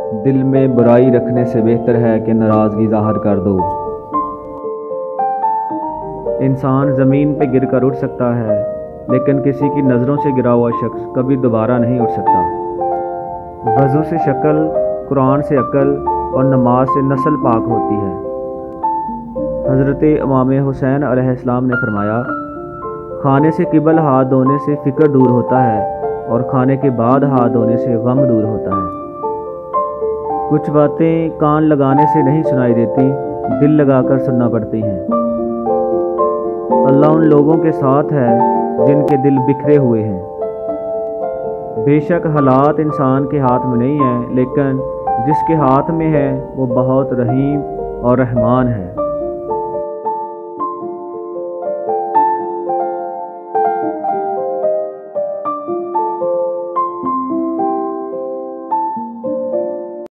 دل میں برائی رکھنے سے بہتر ہے کہ ناراضگی ظاہر کر دو۔ انسان زمین پہ گر کر اٹھ سکتا ہے، لیکن کسی کی نظروں سے گرا ہوا شخص کبھی دوبارہ نہیں اٹھ سکتا۔ وضو سے شکل، قرآن سے عقل اور نماز سے نسل پاک ہوتی ہے۔ حضرت امام حسین علیہ السلام نے فرمایا، کھانے سے قبل ہاتھ دھونے سے فکر دور ہوتا ہے اور کھانے کے بعد ہاتھ دھونے سے غم دور ہوتا ہے۔ کچھ باتیں کان لگانے سے نہیں سنائی دیتی، دل لگا کر سننا پڑتی ہیں۔ اللہ ان لوگوں کے ساتھ ہے جن کے دل بکھرے ہوئے ہیں۔ بے شک حالات انسان کے ہاتھ میں نہیں ہیں، لیکن جس کے ہاتھ میں ہے وہ بہت رحیم اور رحمان ہے۔